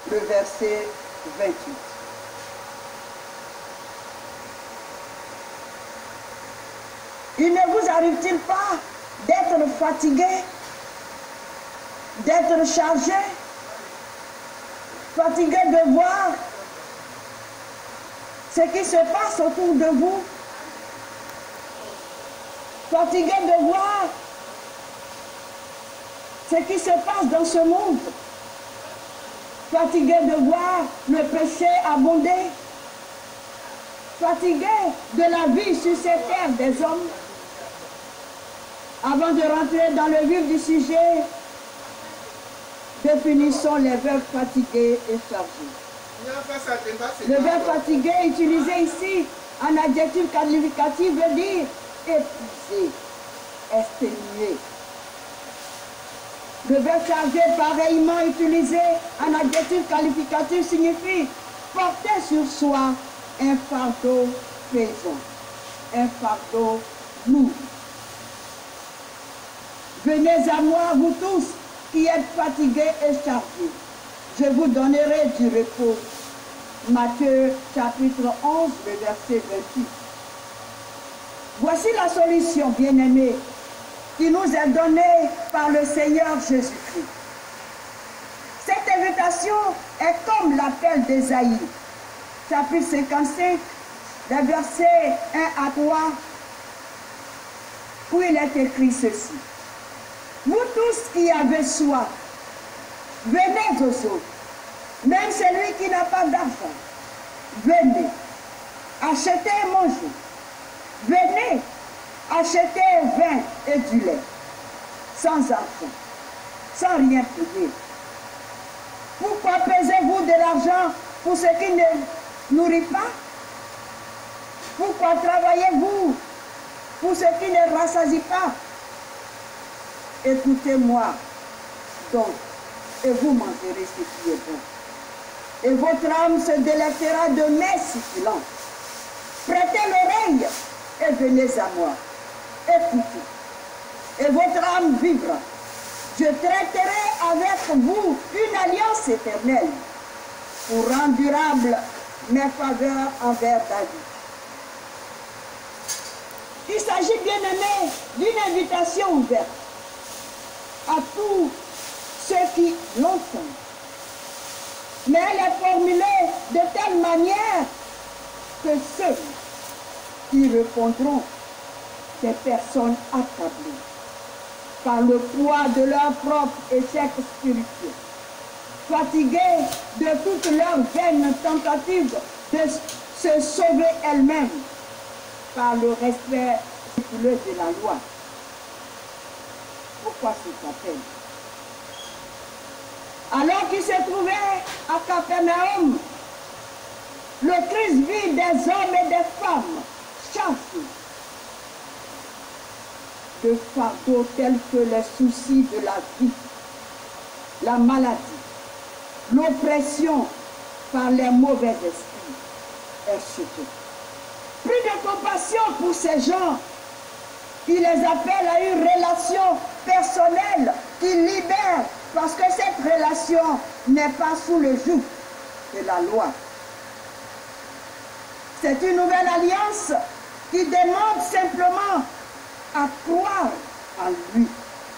le verset 28. Il ne vous arrive-t-il pas d'être fatigué, d'être chargé, fatigué de voir ce qui se passe autour de vous, fatigué de voir ce qui se passe dans ce monde, fatigué de voir le péché abonder, fatigué de la vie sur cette terre des hommes. Avant de rentrer dans le vif du sujet, définissons les verbes fatigués et chargés. Le verbe fatigué utilisé ici en adjectif qualificatif veut dire épuisé, exténué. Le verbe chargé pareillement utilisé en adjectif qualificatif signifie porter sur soi un fardeau pesant, un fardeau lourd. Venez à moi, vous tous qui êtes fatigués et chargés. Je vous donnerai du repos. Matthieu chapitre 11, le verset 28. Voici la solution, bien-aimés, qui nous est donnée par le Seigneur Jésus-Christ. Cette invitation est comme l'appel d'Ésaïe, chapitre 55, les versets 1 à 3, où il est écrit ceci. Vous tous qui avez soif, venez aux eaux. Même celui qui n'a pas d'argent, venez, achetez et mangez. Venez, achetez vin et du lait, sans argent, sans rien payer. Pourquoi pesez-vous de l'argent pour ce qui ne nourrit pas? Pourquoi travaillez-vous pour ce qui ne rassasie pas? Écoutez-moi donc, et vous mangerez ce qui est bon. Et votre âme se délectera de mets succulents. Prêtez l'oreille et venez à moi. Écoutez, et votre âme vivra. Je traiterai avec vous une alliance éternelle pour rendre durable mes faveurs envers David. Il s'agit, bien aimé, d'une invitation ouverte à tous ceux qui l'entendent. Mais elle est formulée de telle manière que ceux qui répondront, des personnes accablées par le poids de leur propre échec spirituel, fatiguées de toutes leurs vaines tentatives de se sauver elles-mêmes par le respect scrupuleux de la loi. Pourquoi cet appel? Alors qu'il se trouvait à Capharnaüm, le Christ vit des hommes et des femmes chassés de fardeaux tels que les soucis de la vie, la maladie, l'oppression par les mauvais esprits, etc. Plus de compassion pour ces gens, il les appelle à une relation personnelle qui libère, parce que cette relation n'est pas sous le joug de la loi. C'est une nouvelle alliance qui demande simplement à croire en lui.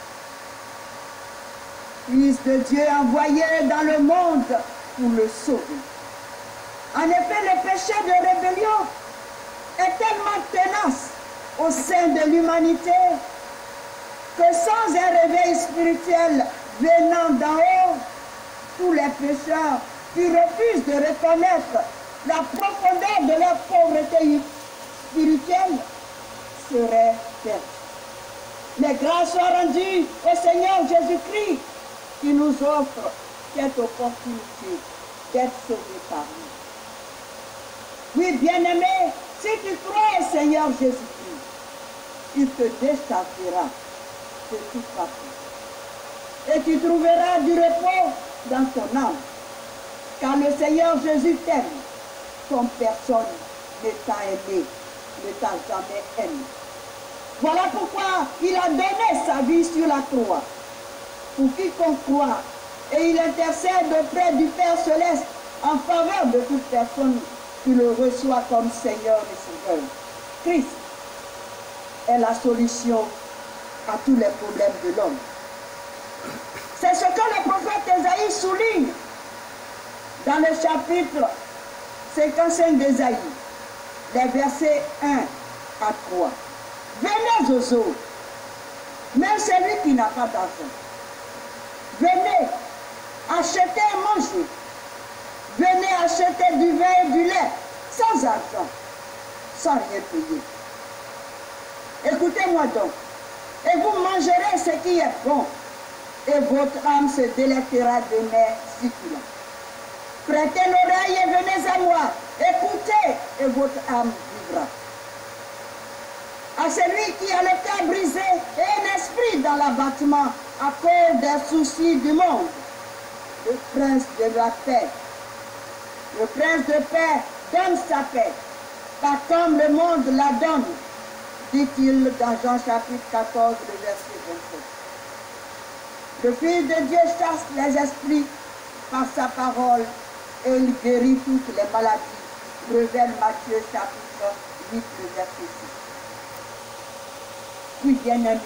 Fils de Dieu envoyé dans le monde pour le sauver. En effet, le péché de rébellion est tellement tenace au sein de l'humanité que sans un réveil spirituel venant d'en haut, tous les pécheurs qui refusent de reconnaître la profondeur de leur pauvreté spirituelle seraient perdus. Les grâces soient rendues au Seigneur Jésus-Christ qui nous offre cette opportunité d'être sauvés par lui. Oui, bien-aimé, si tu crois au Seigneur Jésus-Christ, il te déchargera de tout fardeau. Et tu trouveras du repos dans ton âme. Car le Seigneur Jésus t'aime comme personne ne t'a aimé, ne t'a jamais aimé. Voilà pourquoi il a donné sa vie sur la croix. Pour quiconque croit et il intercède auprès du Père Céleste en faveur de toute personne qui le reçoit comme Seigneur et Sauveur. Christ est la solution à tous les problèmes de l'homme. C'est ce que le prophète Ésaïe souligne dans le chapitre 55 d'Ésaïe, les versets 1 à 3. Venez aux autres, même celui qui n'a pas d'argent. Venez, achetez et mangez. Venez acheter du vin et du lait, sans argent, sans rien payer. Écoutez-moi donc, et vous mangerez ce qui est bon, et votre âme se délectera de mets succulents. Prêtez l'oreille et venez à moi, écoutez, et votre âme vivra. À celui qui a le cœur brisé et un esprit dans l'abattement à cause des soucis du monde, le prince de la paix, le prince de paix donne sa paix, pas comme le monde la donne, dit-il dans Jean chapitre 14, le verset 27. Le Fils de Dieu chasse les esprits par sa parole et il guérit toutes les maladies, révèle Matthieu chapitre 8, le verset 6. Oui, bien-aimé,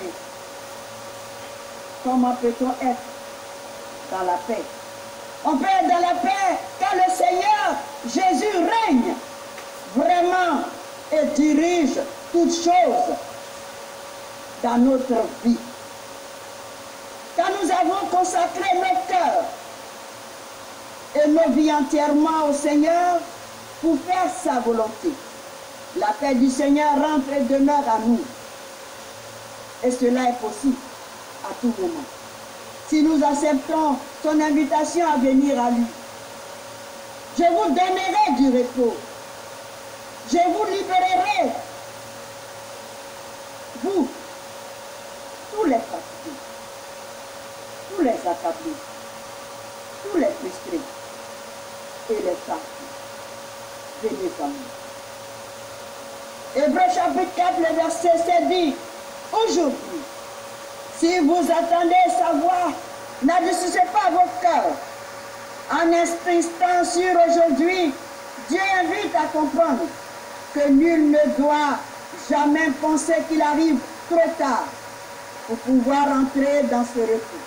comment peut-on être dans la paix? On peut être dans la paix quand le Seigneur Jésus règne vraiment et dirige toutes choses dans notre vie. Quand nous avons consacré nos cœurs et nos vies entièrement au Seigneur pour faire sa volonté, la paix du Seigneur rentre et demeure à nous. Et cela est possible à tout moment. Si nous acceptons son invitation à venir à lui, je vous donnerai du repos. Je vous libérerai, vous, tous les fatigués, tous les accablés, tous les frustrés et les fatigués. Venez à moi. Hébreux chapitre 4, le verset 7 dit, aujourd'hui, si vous attendez sa voix, n'adoucissez pas vos cœurs. En insistant sur aujourd'hui, Dieu invite à comprendre que nul ne doit jamais penser qu'il arrive trop tard pour pouvoir entrer dans ce repos.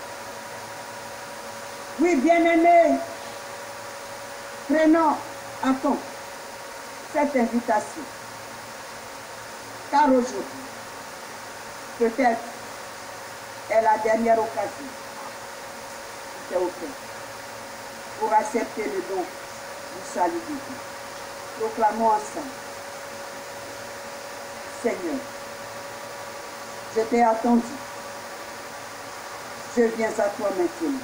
Oui, bien-aimés, prenons à compte cette invitation. Car aujourd'hui, peut-être est la dernière occasion c'est ok pour accepter le don du salut de Dieu. Proclamons ensemble. Seigneur, je t'ai attendu. Je viens à toi maintenant.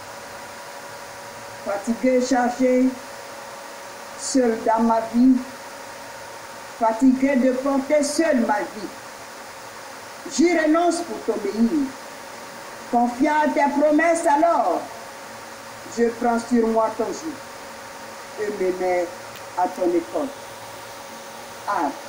Fatigué, chargé, seul dans ma vie, fatigué de porter seul ma vie. J'y renonce pour t'obéir. Confiant à tes promesses alors, je prends sur moi ton joug et me mets à ton école. Amen.